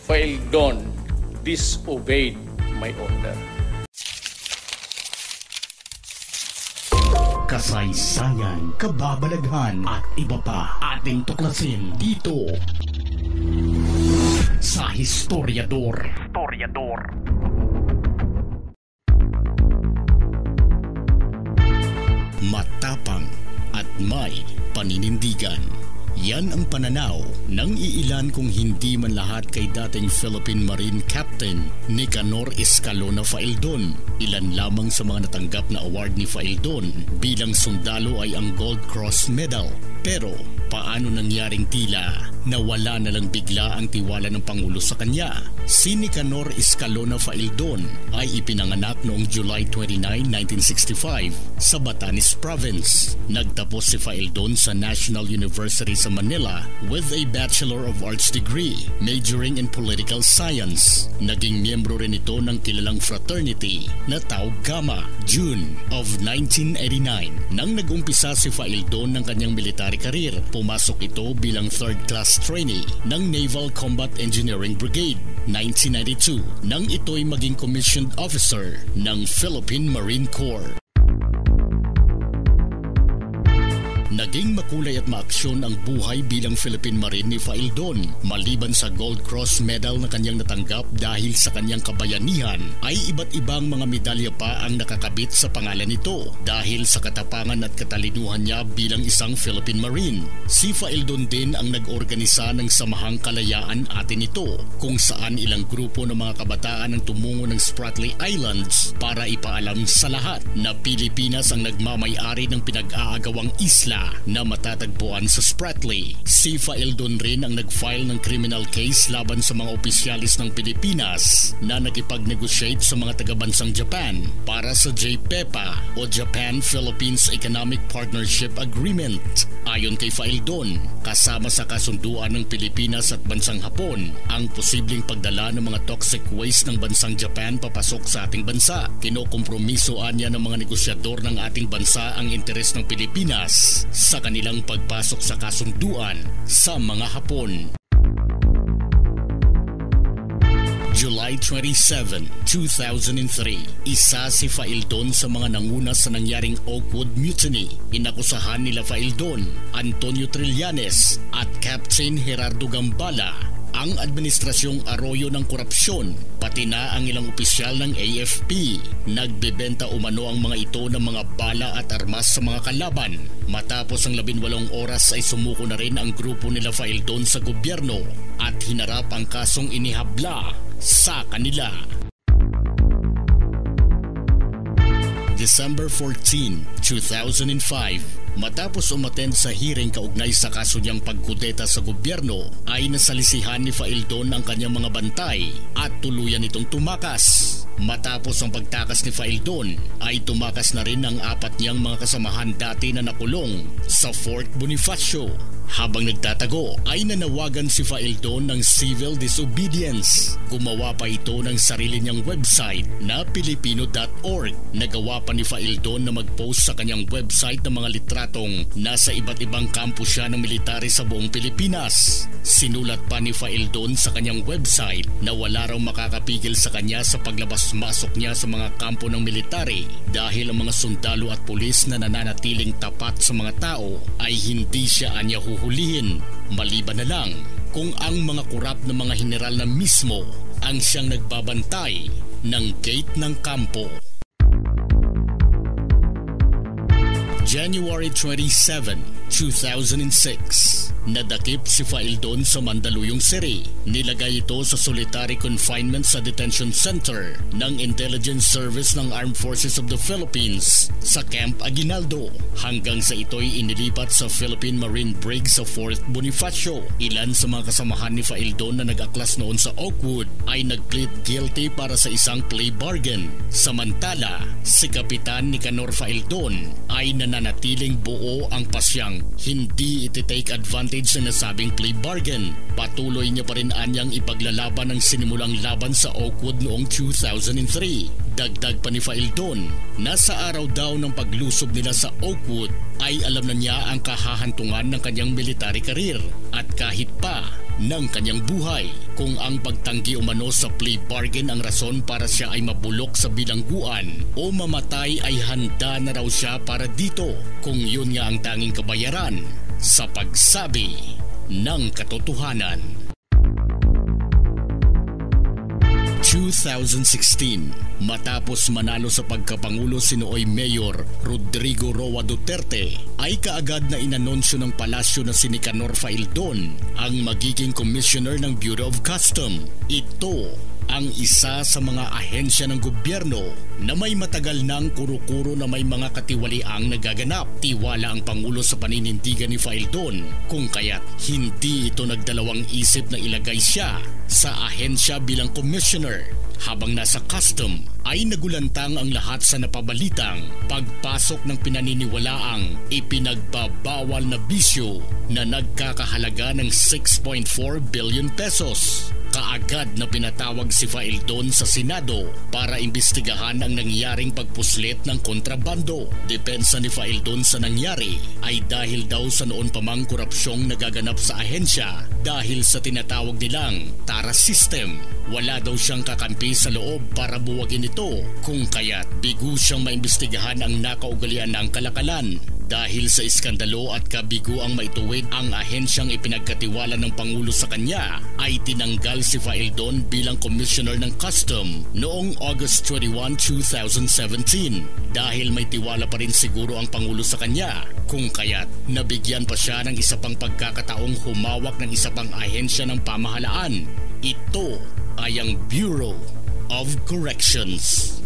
Faeldon disobeyed my order. Kasaysayan, kababalaghan at iba pa ating tuklasin dito sa Historiador. Matapang at may paninindigan. Yan ang pananaw ng iilan kung hindi man lahat kay dating Philippine Marine Captain Nicanor Escalona Faeldon. Ilan lamang sa mga natanggap na award ni Faeldon bilang sundalo ay ang Gold Cross Medal. Pero paano nangyaring tila nawala na lang bigla ang tiwala ng Pangulo sa kanya? Si Nicanor Escalona Faeldon ay ipinanganak noong July 29, 1965 sa Batanes Province. Nagtapos si Faeldon sa National University sa Manila with a Bachelor of Arts degree, majoring in Political Science. Naging miyembro rin ito ng kilalang fraternity na Tau Gamma, June of 1989. Nang nag-umpisa si Faeldon ng kanyang military career, pumasok ito bilang third-class trainee ng Naval Combat Engineering Brigade. 1992 nang ito'y maging commissioned officer ng Philippine Marine Corps. Naging makulay at maaksyon ang buhay bilang Philippine Marine ni Faeldon. Maliban sa Gold Cross Medal na kanyang natanggap dahil sa kanyang kabayanihan, ay iba't ibang mga medalya pa ang nakakabit sa pangalan nito dahil sa katapangan at katalinuhan niya bilang isang Philippine Marine. Si Faeldon din ang nag-organisa ng Samahang Kalayaan Atin Ito, kung saan ilang grupo ng mga kabataan ang tumungo ng Spratly Islands para ipaalam sa lahat na Pilipinas ang nagmamay-ari ng pinag-aagawang isla na matatagpuan sa Spratly. Si Faeldon rin ang nag-file ng criminal case laban sa mga opisyalis ng Pilipinas na nakipag-negotiate sa mga taga-bansang Japan para sa JPEPA o Japan-Philippines Economic Partnership Agreement. Ayon kay Faeldon, kasama sa kasunduan ng Pilipinas at bansang Hapon ang posibleng pagdala ng mga toxic waste ng bansang Japan papasok sa ating bansa. Kinokompromisoan niya ng mga negosyador ng ating bansa ang interes ng Pilipinas sa kanilang pagpasok sa kasunduan sa mga Hapon. July 27, 2003, isa si Faeldon sa mga nanguna sa nangyaring Oakwood Mutiny. Inakusahan nila Faeldon, Antonio Trillanes at Captain Gerardo Gambala ang Administrasyong Arroyo ng korupsyon, pati na ang ilang opisyal ng AFP. Nagbebenta umano ang mga ito ng mga bala at armas sa mga kalaban. Matapos ang 18 oras ay sumuko na rin ang grupo nila Faeldon sa gobyerno at hinarap ang kasong inihabla sa kanila. December 14, 2005, matapos umattend sa hearing kaugnay sa kaso niyang pagkudeta sa gobyerno, ay nasalisihan ni Faeldon ang kanyang mga bantay at tuluyan itong tumakas. Matapos ang pagtakas ni Faeldon, ay tumakas na rin ang 4 niyang mga kasamahan dati na nakulong sa Fort Bonifacio. Habang nagtatago ay nanawagan si Faeldon ng civil disobedience. Gumawa pa ito ng sarili niyang website na Pilipino.org. Nagawa pa ni Faeldon na mag-post sa kanyang website ng mga litratong nasa iba't ibang kampo siya ng military sa buong Pilipinas. Sinulat pa ni Faeldon sa kanyang website na wala raw makakapigil sa kanya sa paglabas-masok niya sa mga kampo ng military dahil ang mga sundalo at pulis na nananatiling tapat sa mga tao ay hindi siya anya huhulihin, maliban na lang kung ang mga kurap na mga general na mismo ang siyang nagbabantay ng gate ng kampo. January 27, 2006, nadakip si Faeldon sa Mandaluyong City. Nilagay ito sa solitary confinement sa detention center ng Intelligence Service ng Armed Forces of the Philippines sa Camp Aguinaldo hanggang sa ito'y inilipat sa Philippine Marine Brig sa Fort Bonifacio. Ilan sa mga kasamahan ni Faeldon na nag-aklas noon sa Oakwood ay nag-plead guilty para sa isang plea bargain. Samantala, si Kapitan Nicanor Faeldon ay nananatiling buo ang pasyang hindi iti-take advantage sa nasabing plea bargain. Patuloy niya pa rin anyang ipaglalaban ang sinimulang laban sa Oakwood noong 2003. Dagdag pa ni Faeldon na sa araw daw ng paglusob nila sa Oakwood ay alam na niya ang kahahantungan ng kanyang military career at kahit pa ng kanyang buhay. Kung ang pagtanggi umano sa plea bargain ang rason para siya ay mabulok sa bilangguan o mamatay, ay handa na raw siya para dito kung yun nga ang tanging kabayaran sa pagsabi ng katotohanan. 2016, matapos manalo sa pagkapangulo si nooy Mayor Rodrigo Roa Duterte, ay kaagad na inanunsyo ng palasyo na si Nicanor Faildon ang magiging commissioner ng Bureau of Customs. Ito ang isa sa mga ahensya ng gobyerno na may matagal ng kuro-kuro na may mga katiwaliang nagaganap. Tiwala ang Pangulo sa paninindigan ni Faildon, kung kaya't hindi ito nagdalawang isip na ilagay siya sa ahensya bilang commissioner. Habang nasa custom ay nagulantang ang lahat sa napabalitang pagpasok ng pinaniniwalaang ipinagbabawal na bisyo na nagkakahalaga ng 6.4 billion pesos. Kaagad na pinatawag si Faildon sa Senado para imbestigahan ang nangyaring pagpuslit ng kontrabando. Depensa ni Faildon sa nangyari ay dahil daw sa noon pa mang korupsyong nagaganap sa ahensya dahil sa tinatawag nilang TARA system. Wala daw siyang kakampi sa loob para buwagin ito, kung kaya't bigo siyang maimbestigahan ang nakaugalian ng kalakalan. Dahil sa iskandalo at kabigo ang maituwid ang ahensyang ipinagkatiwala ng Pangulo sa kanya, ay tinanggal si Faildon bilang commissioner ng custom noong August 21, 2017 dahil may tiwala pa rin siguro ang Pangulo sa kanya, kung kaya't nabigyan pa siya ng isa pang pagkakataong humawak ng isa pang ahensya ng pamahalaan. Ito ay ang Bureau of Corrections.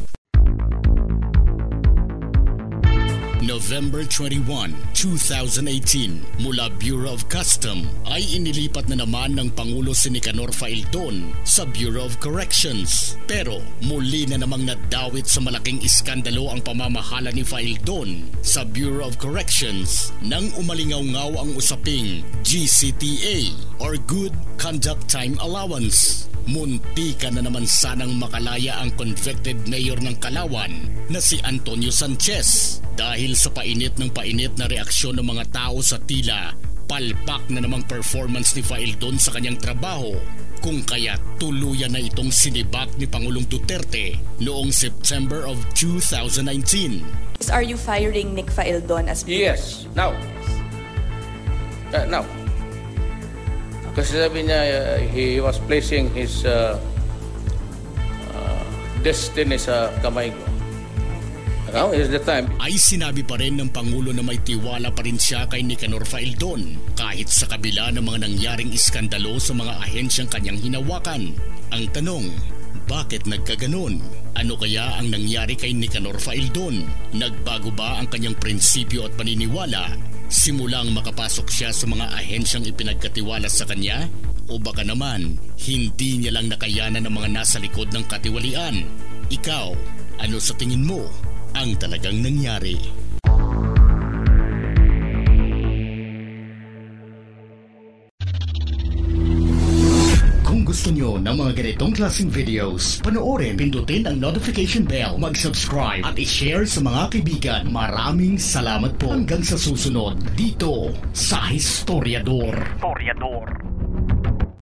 November 21, 2018, mula Bureau of Customs ay inilipat na naman ng Pangulo si Nicanor Faildon sa Bureau of Corrections. Pero muli na namang nadawit sa malaking iskandalo ang pamamahala ni Faildon sa Bureau of Corrections nang umalingaw-ngaw ang usaping GCTA or Good Conduct Time Allowance. Muntika na naman sanang makalaya ang convicted mayor ng Calauan na si Antonio Sanchez dahil sa painit na reaksyon ng mga tao sa tila palpak na namang performance ni Faildon sa kanyang trabaho, kung kaya tuluyan na itong sinibak ni Pangulong Duterte noong September of 2019. Are you firing Nick Faildon as Yes, now. Now. Kasi sabi niya, he was placing his destiny sa kamay ko. Now is the time. Ay sinabi pa rin ng Pangulo na may tiwala pa rin siya kay Nicanor Faildon kahit sa kabila ng mga nangyaring iskandalo sa mga ahensyang kanyang hinawakan. Ang tanong, bakit nagkaganon? Ano kaya ang nangyari kay Nicanor Faildon? Nagbago ba ang kanyang prinsipyo at paniniwala simulang makapasok siya sa mga ahensyang ipinagkatiwala sa kanya? O baka naman, hindi niya lang nakayanan ng mga nasa likod ng katiwalian? Ikaw, ano sa tingin mo ang talagang nangyari? Kung gusto nyo ng mga ganitong klaseng videos, panoorin, pindutin ang notification bell, mag-subscribe at i-share sa mga kaibigan. Maraming salamat po. Hanggang sa susunod dito sa Historiador.